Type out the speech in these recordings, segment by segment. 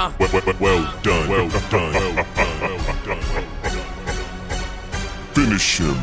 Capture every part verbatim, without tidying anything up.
Uh. Well, well, well done. Well done. Well done. Finish him.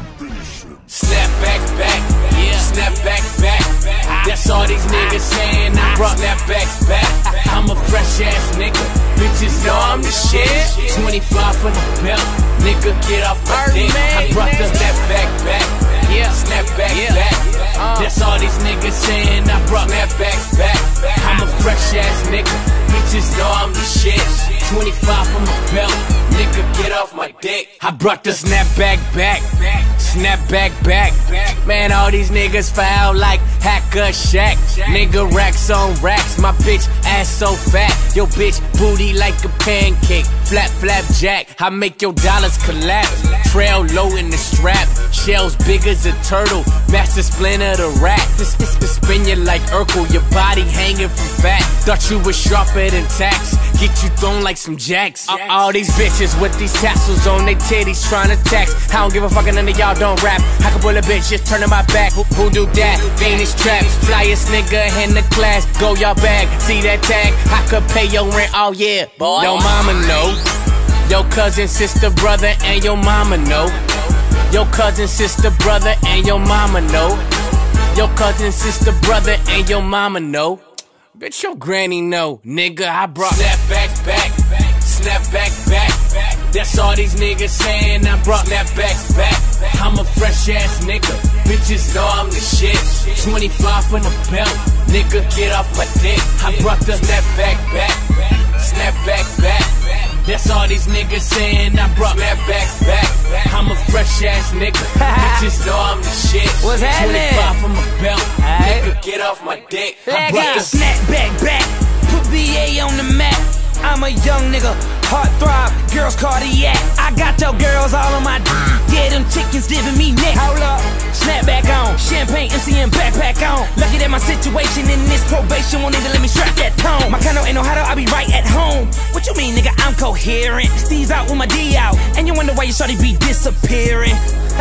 Snap back, back, yeah. Snap back, back. That's all these niggas saying. I brought that back, back. I'm a fresh ass nigga. Bitches know I'm the shit. twenty-five for the belt. Nigga, get off my dick. I brought the snap back, back. Yeah, snap back, back. That's all these niggas saying. I brought that back, back. I'm a fresh ass nigga. Bitches know I'm the shit. twenty-five for my belt. Nigga, get off my dick. I brought the snap back, back. Snap back, back. Man, all these niggas foul like Hacker Shack. Nigga, racks on racks. My bitch ass so fat. Yo, bitch booty like a pancake. Flap, flap, jack. I make your dollars collapse. Trail low in the strap. Shells big as a turtle. Master Splinter the rat. This, this, this spin you like Urkel. Your body hanging from fat. Thought you was sharper than tax. Get you thrown like some jacks. All, all these bitches with these tassels on their titties trying to tax. I don't give a fuck, none of y'all don't rap. I can pull a bitch, just turning my back. Who, who do that? Venus trap. Flyest nigga in the class. Go y'all bag. See that tag? I could pay your rent. Oh yeah, boy. Yo mama know. Yo cousin, sister, brother, and your mama know. Your cousin, sister, brother, and your mama know. Your cousin, sister, brother, and your mama know. Bitch, your granny know, nigga, I brought snap back, back, snap back, back. That's all these niggas saying, I brought that back, back. I'm a fresh ass nigga, bitches know I'm the shit. twenty-five for the belt, nigga, get off my dick. I brought the snap back, back, snap back, back. That's all these niggas saying, I brought that back, back. I'm a fresh ass nigga, bitches know I'm the shit. What's happening? twenty-five for my belt, right. Nigga, get off my dick. I Let brought go. the Snap back, back. Put V A on the map. I'm a young nigga, heart throb, girls cardiac. I got your girls all on my d. Yeah, them chickens giving me neck. Hold up, snap back on, champagne, M C M backpack on. Lucky that my situation in this probation won't even let me strap that tone. My kind ain't no how to, I be right at home. What you mean, nigga? I'm coherent. Steve's out with my D out, and you wonder why you shawty be disappearing.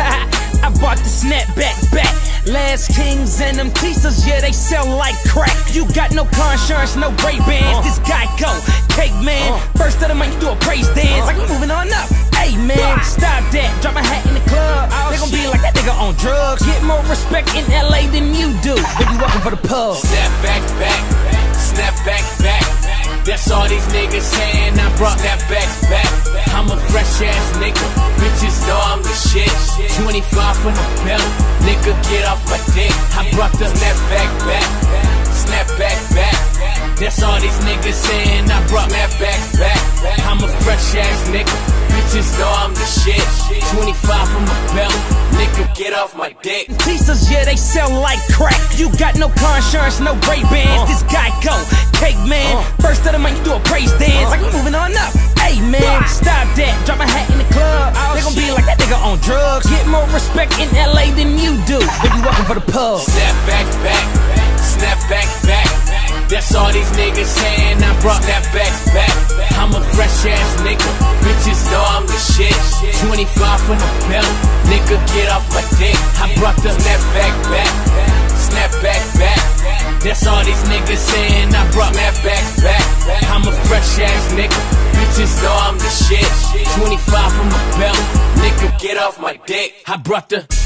I bought the snap back, back. Last Kings and them teasers, yeah, they sell like crack. You got no car insurance, no Ray Bans. Uh. This guy go, cake man. Uh. First of the month, you do a praise dance. Uh. Like we moving on up. Hey man, stop that. Drop my hat in the club. Oh, they gon' be like that nigga on drugs. Get more respect in L A than you do. If you walking for the pub. Snap back, back. Snap back, back. That's all these niggas saying. I brought that back, back. I'm a fresh ass nigga. Bitches know I'm the shit. twenty-five for the belt. Nigga, get off my dick. I brought the snap back, back. Snap back, back. That's all these niggas saying. I brought that back, back. I'm a fresh ass nigga. Bitches know I'm the shit. twenty-five for my belt. Nigga, get off my dick. Teasers, yeah, they sell like crack. You got no car insurance, no Ray Bans. Uh. This guy go, cake man. Uh. First of the month, you do a praise dance. Uh. Like we moving on up. Hey man, bah. Stop that. Drop my hat in the club. Oh, they gon' be like that nigga on drugs. Get more respect in L A than you do. If you walking for the pub. Snap back, back. Snap back, back. That's all these niggas saying. I brought that back, back. I'm a fresh ass nigga. Bitches know I'm the shit. twenty-five for the belt. Nigga, get off my dick. I brought the snap back, back. Snap back, back. That's all these niggas saying. I brought that back, back. I'm a fresh ass nigga. Bitches know I'm the shit. twenty-five for my belt. Nigga, get off my dick. I brought the